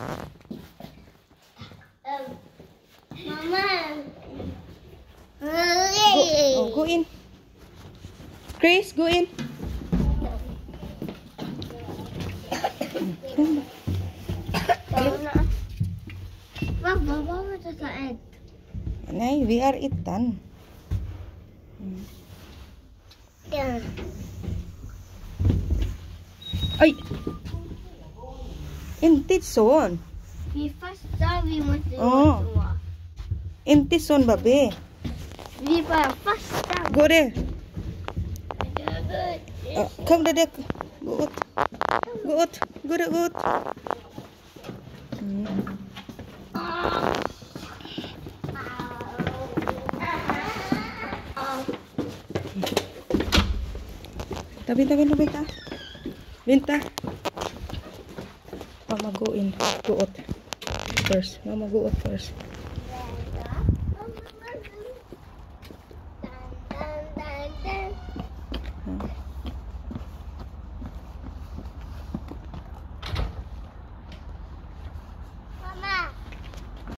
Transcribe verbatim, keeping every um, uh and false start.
Mama. Go, oh, go in. Chris, go in. Wag, bawa mo sa saed. Nay, we are itan. Yan. Ay! Intit son. Vi fast vi måste Oh. göra. Intit son, babe. Vi bara fasta. Go there. Uh, come there. Go out. Go out. Go there, go out. Hmm. Tabi, tabi, tabi, ta. Binta. Mama go in. Go out first. Mama go out first.